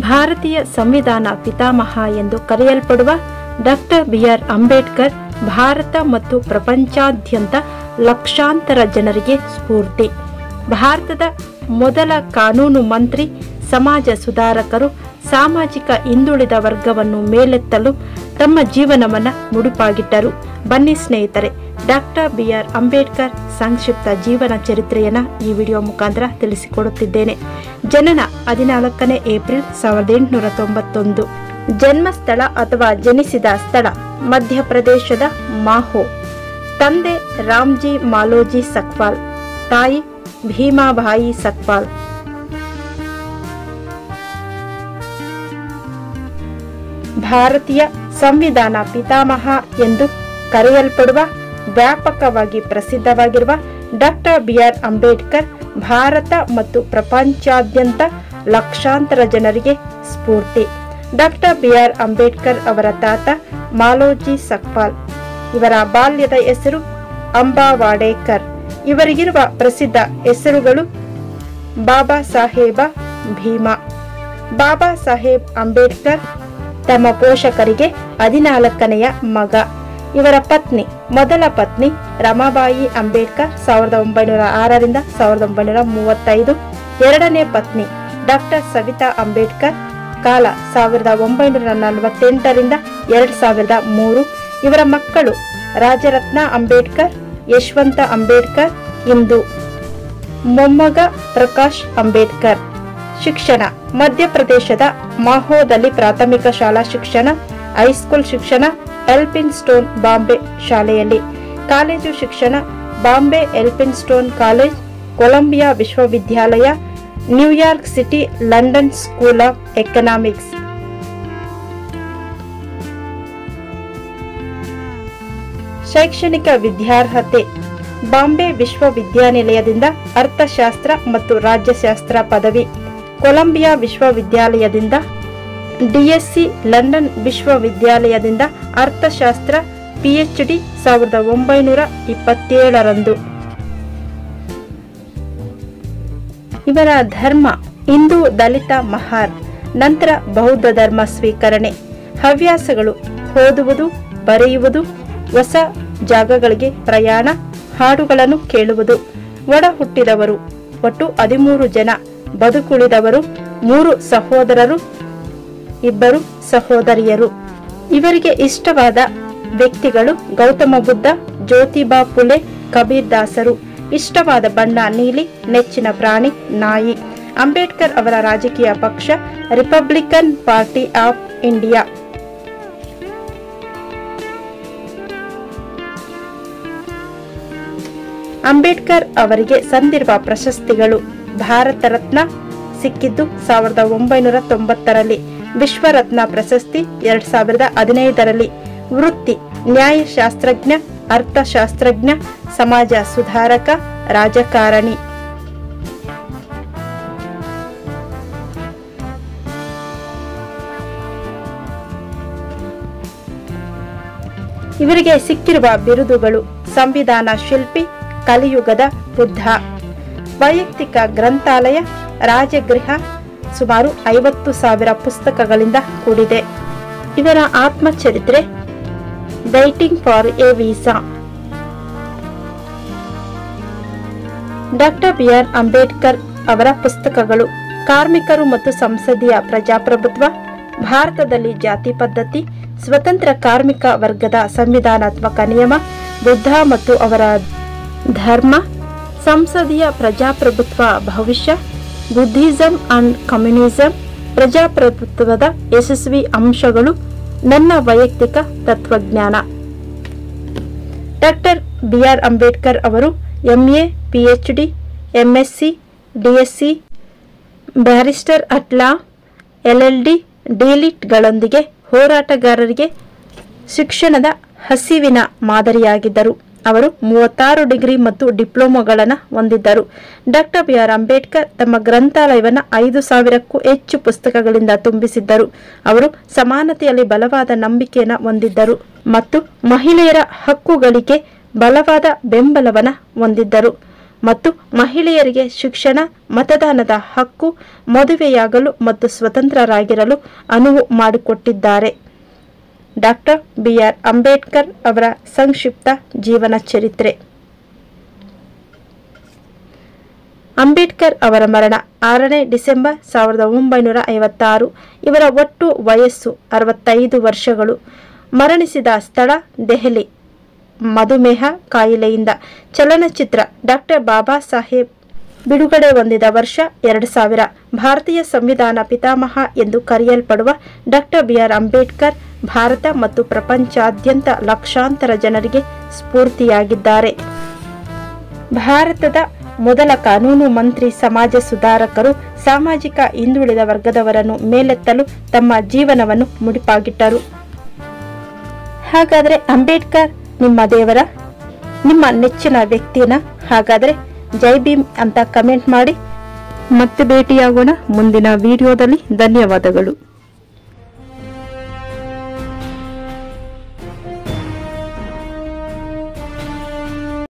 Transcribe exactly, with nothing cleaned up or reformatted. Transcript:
ಭಾರತೀಯ ಸಂವಿಧಾನ ಪಿತಾಮಹ ಎಂದು ಕರೆಯಲ್ಪಡುವ doctor B R Ambedkar Bharat ಮತ್ತು ಪ್ರಪಂಚಾದ್ಯಂತ ಲಕ್ಷಾಂತರ ಜನರಿಗೆ ಸ್ಫೂರ್ತಿ. ಭಾರತದ ಮೊದಲ ಕಾನೂನು ಮಂತ್ರಿ, ಸಮಾಜ ಸುಧಾರಕರು, ಸಾಮಾಜಿಕ ಹಿಂದುಳಿದ ವರ್ಗವನ್ನು ಮೇಲೆತ್ತಲು ತಮ್ಮ ಜೀವನವನ್ನು ಮುಡುಪಾಗಿಟ್ಟರು. ಬನ್ನಿ ಸ್ನೇಹಿತರೆ, ಡಾಕ್ಟರ್ ಬಿ ಆರ್ ಅಂಬೇಡ್ಕರ್ ಸಂಕ್ಷಿಪ್ತ ಜೀವನ ಚರಿತ್ರೆಯನ್ನು ಈ ವಿಡಿಯೋ ಮುಖಾಂತರ ತಿಳಿಸಿಕೊಡುತ್ತಿದ್ದೇನೆ. ಜನನ ಹದಿನಾಲ್ಕನೇ ಏಪ್ರಿಲ್ ಸಾವಿರದ ಎಂಟುನೂರ ತೊಂಬತ್ತೊಂದು. ಜನ್ಮಸ್ಥಳ ಅಥವಾ ಜನಿಸಿದ ಸ್ಥಳ ಮಧ್ಯಪ್ರದೇಶದ ಮಾಹೋ. ತಂದೆ ರಾಮ್ಜಿ ಮಾಲೋಜಿ ಸಕ್ಪಾಲ್, ತಾಯಿ ಭೀಮಾಬಾಯಿ ಸಕ್ಪಾಲ್. ಭಾರತೀಯ ಸಂವಿಧಾನ ಪಿತಾಮಹ ಎಂದು ಕರೆಯಲ್ಪಡುವ ವ್ಯಾಪಕವಾಗಿ ಪ್ರಸಿದ್ಧವಾಗಿರುವ doctor B R Ambedkar Bharat ಮತ್ತು ಪ್ರಪಂಚಾದ್ಯಂತ ಲಕ್ಷಾಂತರ ಜನರಿಗೆ ಸ್ಫೂರ್ತಿ. ಡಾಕ್ಟರ್ ಬಿ ಆರ್ ಅಂಬೇಡ್ಕರ್ ಅವರ ತಾತ ಮಾಲೋಜಿ ಸಕ್ಪಾಲ್. ಇವರ ಬಾಲ್ಯದ ಹೆಸರು ಅಂಬಾವಾಡೇಕರ್. ಇವರಿಗಿರುವ ಪ್ರಸಿದ್ಧ ಹೆಸರುಗಳು ಬಾಬಾ ಸಾಹೇಬ ಭೀಮಾ. ಬಾಬಾ ಸಾಹೇಬ್ ಅಂಬೇಡ್ಕರ್ ತಮ್ಮ ಪೋಷಕರಿಗೆ ಹದಿನಾಲ್ಕನೆಯ ಮಗ. ಇವರ ಪತ್ನಿ, ಮೊದಲ ಪತ್ನಿ ರಮಾಬಾಯಿ ಅಂಬೇಡ್ಕರ್ ಸಾವಿರದ ಒಂಬೈನೂರ ಆರರಿಂದ ಸಾವಿರದ ಒಂಬೈನೂರ ಮೂವತ್ತೈದು. ಎರಡನೇ ಪತ್ನಿ ಡಾಕ್ಟರ್ ಸವಿತಾ ಅಂಬೇಡ್ಕರ್, ಕಾಲ ಸಾವಿರದ ಒಂಬೈನೂರ ನಲವತ್ತೆಂಟರಿಂದ ಎರಡು ಸಾವಿರದ ಮೂರು. ಇವರ ಮಕ್ಕಳು ರಾಜರತ್ನ ಅಂಬೇಡ್ಕರ್, ಯಶವಂತ ಅಂಬೇಡ್ಕರ್, ಇಂದು ಮೊಮ್ಮಗ ಪ್ರಕಾಶ್ ಅಂಬೇಡ್ಕರ್. ಶಿಕ್ಷಣ ಮಧ್ಯಪ್ರದೇಶದ ಮಾಹೋದಲ್ಲಿ ಪ್ರಾಥಮಿಕ ಶಾಲಾ ಶಿಕ್ಷಣ, ಹೈಸ್ಕೂಲ್ ಶಿಕ್ಷಣ ಎಲ್ಪಿನ್ ಸ್ಟೋನ್ ಬಾಂಬೆ ಶಾಲೆಯಲ್ಲಿ. ಕಾಲೇಜು ಶಿಕ್ಷಣ Bombay Elphinstone college, Columbia ವಿಶ್ವವಿದ್ಯಾಲಯ, New York city, London school of economics. ಶೈಕ್ಷಣಿಕ ವಿದ್ಯಾರ್ಹತೆ ಬಾಂಬೆ ವಿಶ್ವವಿದ್ಯಾನಿಲಯದಿಂದ ಅರ್ಥಶಾಸ್ತ್ರ ಮತ್ತು ರಾಜ್ಯಶಾಸ್ತ್ರ ಪದವಿ, ಕೊಲಂಬಿಯಾ ವಿಶ್ವವಿದ್ಯಾಲಯದಿಂದ ಡಿಎಸ್ಸಿ, ಲಂಡನ್ ವಿಶ್ವವಿದ್ಯಾಲಯದಿಂದ ಅರ್ಥಶಾಸ್ತ್ರ ಪಿಎಚ್ಡಿ ಸಾವಿರದ ಒಂಬೈನೂರ ಇಪ್ಪತ್ತೇಳರಂದು. ಇವರ ಧರ್ಮ ಹಿಂದೂ ದಲಿತ ಮಹಾರ್. ನಂತರ ಬೌದ್ಧ ಧರ್ಮ ಸ್ವೀಕರಣೆ. ಹವ್ಯಾಸಗಳು ಓದುವುದು, ಬರೆಯುವುದು, ಹೊಸ ಜಾಗಗಳಿಗೆ ಪ್ರಯಾಣ, ಹಾಡುಗಳನ್ನು ಕೇಳುವುದು. ಒಡ ಹುಟ್ಟಿದವರು ಒಟ್ಟು ಹದಿಮೂರು ಜನ, ಬದುಕುಳಿದವರು ಮೂರು ಸಹೋದರರು, ಇಬ್ಬರು ಸಹೋದರಿಯರು. ಇವರಿಗೆ ಇಷ್ಟವಾದ ವ್ಯಕ್ತಿಗಳು ಗೌತಮ ಬುದ್ಧ, ಜ್ಯೋತಿಬಾ ಫುಲೆ, ಕಬೀರ್ ದಾಸರು. ಇಷ್ಟವಾದ ಬಣ್ಣ ನೀಲಿ, ನೆಚ್ಚಿನ ಪ್ರಾಣಿ ನಾಯಿ. ಅಂಬೇಡ್ಕರ್ ಅವರ ರಾಜಕೀಯ ಪಕ್ಷ Republican party of India. Ambedkar ಅವರಿಗೆ ಸಂದಿರುವ ಪ್ರಶಸ್ತಿಗಳು: ಭಾರತ ರತ್ನ ಸಿಕ್ಕಿದ್ದು ಸಾವಿರದ ಒಂಬೈನೂರ ತೊಂಬತ್ತರಲ್ಲಿ, ವಿಶ್ವರತ್ನ ಪ್ರಶಸ್ತಿ ಎರಡ್ ಸಾವಿರದ ಹದಿನೈದರಲ್ಲಿ. ವೃತ್ತಿ ನ್ಯಾಯಶಾಸ್ತ್ರಜ್ಞ, ಅರ್ಥಶಾಸ್ತ್ರಜ್ಞ, ಸಮಾಜ ಸುಧಾರಕ, ರಾಜಕಾರಣಿ. ಇವರಿಗೆ ಸಿಕ್ಕಿರುವ ಬಿರುದುಗಳು: ಸಂವಿಧಾನ ಶಿಲ್ಪಿ, ಕಲಿಯುಗದ ಬುದ್ಧ. ವೈಯಕ್ತಿಕ ಗ್ರಂಥಾಲಯ, ರಾಜಗೃಹ ಸುಮಾರು ಐವತ್ತು ಸಾವಿರ ಪುಸ್ತಕಗಳಿಂದ ಕೂಡಿದೆ. ಇವರ ಆತ್ಮಚರಿತ್ರೆ waiting for a visa. Doctor B R Ambedkar ಅವರ ಪುಸ್ತಕಗಳು: ಕಾರ್ಮಿಕರು ಮತ್ತು ಸಂಸದೀಯ ಪ್ರಜಾಪ್ರಭುತ್ವ, ಭಾರತದಲ್ಲಿ ಜಾತಿ ಪದ್ಧತಿ, ಸ್ವತಂತ್ರ ಕಾರ್ಮಿಕ ವರ್ಗದ ಸಂವಿಧಾನಾತ್ಮಕ ನಿಯಮ, ಬುದ್ಧ ಮತ್ತು ಅವರ ಧರ್ಮ, ಸಂಸದೀಯ ಪ್ರಜಾಪ್ರಭುತ್ವ ಭವಿಷ್ಯ, ಬುದ್ಧಿಸಂ ಅಂಡ್ ಕಮ್ಯುನಿಸಂ, ಪ್ರಜಾಪ್ರಭುತ್ವದ ಯಶಸ್ವಿ ಅಂಶಗಳು, ನನ್ನ ವೈಯಕ್ತಿಕ ತತ್ವಜ್ಞಾನ. ಡಾಕ್ಟರ್ ಬಿ ಆರ್ ಅಂಬೇಡ್ಕರ್ ಅವರು MA, PhD, MSc, DSc, barrister at law, LLD, ಡಿಲಿಟ್ಗಳೊಂದಿಗೆ ಹೋರಾಟಗಾರರಿಗೆ ಶಿಕ್ಷಣದ ಹಸಿವಿನ ಮಾದರಿಯಾಗಿದ್ದರು. ಅವರು ಮೂವತ್ತಾರು ಡಿಗ್ರಿ ಮತ್ತು ಡಿಪ್ಲೊಮಾಗಳನ್ನು ಹೊಂದಿದ್ದರು. ಡಾಕ್ಟರ್ ಬಿ ಆರ್ ಅಂಬೇಡ್ಕರ್ ತಮ್ಮ ಗ್ರಂಥಾಲಯವನ್ನು ಐದು ಸಾವಿರಕ್ಕೂ ಹೆಚ್ಚು ಪುಸ್ತಕಗಳಿಂದ ತುಂಬಿಸಿದ್ದರು. ಅವರು ಸಮಾನತೆಯಲ್ಲಿ ಬಲವಾದ ನಂಬಿಕೆಯನ್ನು ಹೊಂದಿದ್ದರು ಮತ್ತು ಮಹಿಳೆಯರ ಹಕ್ಕುಗಳಿಗೆ ಬಲವಾದ ಬೆಂಬಲವನ್ನು ಹೊಂದಿದ್ದರು. ಮತ್ತು ಮಹಿಳೆಯರಿಗೆ ಶಿಕ್ಷಣ, ಮತದಾನದ ಹಕ್ಕು, ಮದುವೆಯಾಗಲು ಮತ್ತು ಸ್ವತಂತ್ರರಾಗಿರಲು ಅನುವು ಮಾಡಿಕೊಟ್ಟಿದ್ದಾರೆ. ಡಾಕ್ಟರ್ ಬಿ ಆರ್ ಅಂಬೇಡ್ಕರ್ ಅವರ ಸಂಕ್ಷಿಪ್ತ ಜೀವನ ಚರಿತ್ರೆ. ಅಂಬೇಡ್ಕರ್ ಅವರ ಮರಣ ಆರನೇ ಡಿಸೆಂಬರ್ ಸಾವಿರದ ಒಂಬೈನೂರ ಐವತ್ತಾರು. ಇವರ ಒಟ್ಟು ವಯಸ್ಸು ಅರವತ್ತೈದು ವರ್ಷಗಳು. ಮರಣಿಸಿದ ಸ್ಥಳ ದೆಹಲಿ. ಮಧುಮೇಹ ಕಾಯಿಲೆಯಿಂದ. ಚಲನಚಿತ್ರ ಡಾಕ್ಟರ್ ಬಾಬಾ ಸಾಹೇಬ್ ಬಿಡುಗಡೆ ಹೊಂದಿದ ವರ್ಷ ಎರಡು ಸಾವಿರ. ಭಾರತೀಯ ಸಂವಿಧಾನ ಪಿತಾಮಹ ಎಂದು ಕರೆಯಲ್ಪಡುವ doctor B R Ambedkar Bharat ಮತ್ತು ಪ್ರಪಂಚಾದ್ಯಂತ ಲಕ್ಷಾಂತರ ಜನರಿಗೆ ಸ್ಫೂರ್ತಿಯಾಗಿದ್ದಾರೆ. ಭಾರತದ ಮೊದಲ ಕಾನೂನು ಮಂತ್ರಿ, ಸಮಾಜ ಸುಧಾರಕರು, ಸಾಮಾಜಿಕ ಹಿಂದುಳಿದ ವರ್ಗದವರನ್ನು ಮೇಲೆತ್ತಲು ತಮ್ಮ ಜೀವನವನ್ನು ಮುಡಿಪಾಗಿಟ್ಟರು. ಹಾಗಾದರೆ ಅಂಬೇಡ್ಕರ್ ನಿಮ್ಮ ದೇವರ, ನಿಮ್ಮ ನೆಚ್ಚಿನ ವ್ಯಕ್ತಿನ? ಹಾಗಾದರೆ ಜೈ ಭೀಮ್ ಅಂತ ಕಮೆಂಟ್ ಮಾಡಿ. ಮತ್ತೆ ಭೇಟಿಯಾಗೋಣ ಮುಂದಿನ ವಿಡಿಯೋದಲ್ಲಿ. ಧನ್ಯವಾದಗಳು.